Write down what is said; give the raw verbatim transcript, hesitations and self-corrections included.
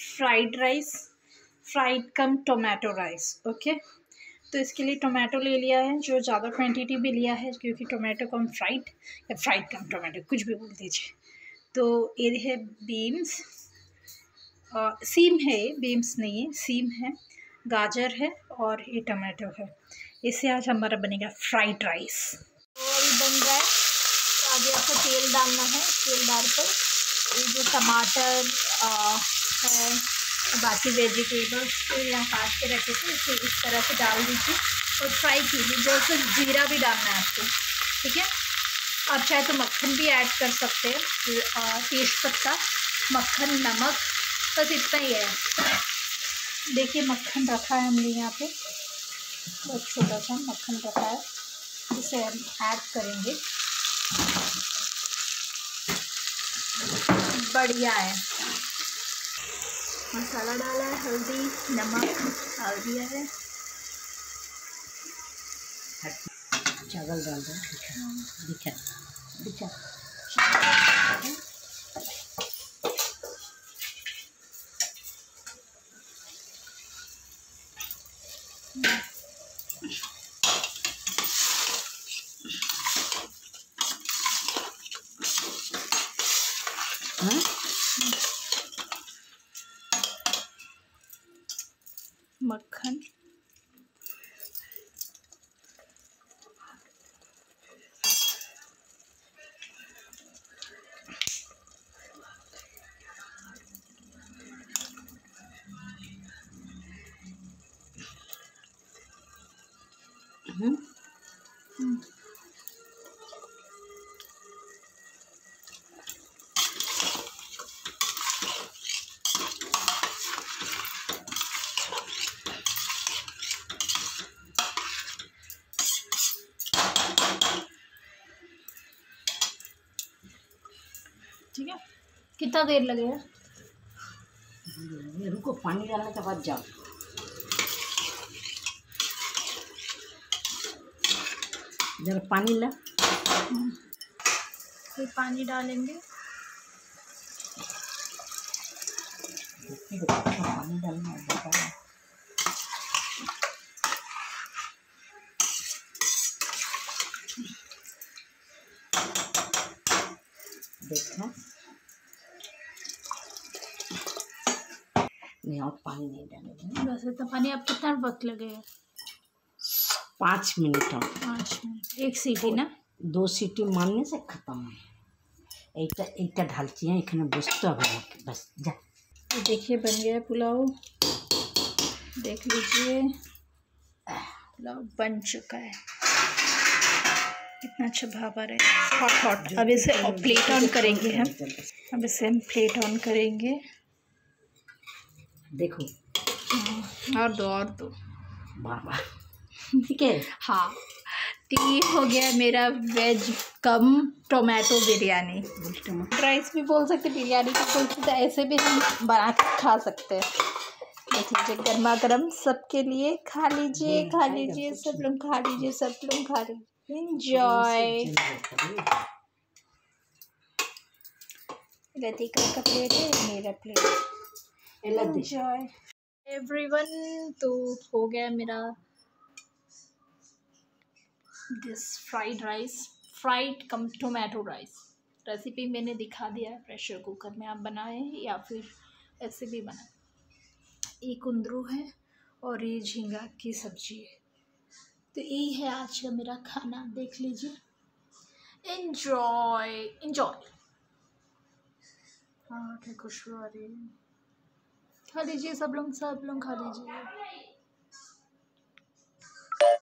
Fried rice, fried cum tomato rice. Okay, तो इसके लिए टोमेटो ले लिया है, जो ज़्यादा क्वांटिटी भी लिया है क्योंकि टोमेटो कम फ्राइड या फ्राइड कम टोमेटो कुछ भी बोल दीजिए। तो ये है बीन्स, सीम है, ये बीन्स नहीं है, सीम है, गाजर है और ये टमाटो है। इससे आज हमारा बनेगा फ्राइड राइस। तो अभी बन रहा है, तो आगे आपको तेल डालना है। तेल डालकर ये जो टमाटर है, बाकी वेजिटेबल्स को यहाँ काट के रखे थे इसे इस तरह से डाल दीजिए और फ्राई कीजिए। जैसे जीरा भी डालना है आपको, ठीक है। आप चाहे तो मक्खन भी ऐड कर सकते हैं, तेज पत्ता, मक्खन, नमक, बस इतना ही है। देखिए मक्खन रखा है हमने यहाँ पे, बहुत छोटा सा मक्खन रखा है, इसे हम ऐड करेंगे। बढ़िया है। मसाला डाला है, हल्दी, नमक डाल दिया है, चावल डाल दो, दिखा दिखा मक्खन, हम्म ठीक है। कितना देर लगेगा? रुको, पानी डालने के बाद जाओ। जरा पानी ला, फिर पानी डालेंगे। पानी डालना है। देखो नहीं, और पानी नहीं डालेंगे। बस इतना पानी। अब कितना वक्त लगेगा? पाँच मिनट और पाँच मिनट, एक सीटी ना? दो सीटी मारने से खत्म है। एक एक ढालती है, एक बसते अब बस जा। तो देखिए बन गया पुलाव, देख लीजिए पुलाव बन चुका है। कितना अच्छा भावर है, हॉट हॉट। अब इसे प्लेट ऑन करेंगे हम, अब इसे हम प्लेट ऑन करेंगे। देखो और दो और दो बाबा, ठीक है। हाँ, तो ये हो गया मेरा veg cum tomato biryani. Rice भी बोल सकते, बिरयानी भी बोल सकते, ऐसे भी हम बना के खा सकते हैं। देख लीजिए गर्मा गर्म, सबके लिए। खा लीजिए, खा लीजिए, सब लोग खा लीजिए, सब लोग खा लीजिए। एंजॉय। लतिका का प्लेट है, मेरा प्लेट। Enjoy everyone. तो हो गया मेरा this fried rice, fried cum tomato rice. Recipe मैंने दिखा दिया है, प्रेशर कुकर में आप बनाएं या फिर ऐसे भी बनाएं। एक कुंदरू है और ये झींगा की सब्जी है। तो यही है आज का मेरा खाना, देख लीजिए। Enjoy enjoy. हाँ क्या खुशबू आ रही है। खा लीजिए सब लोग, सब लोग खा लीजिए।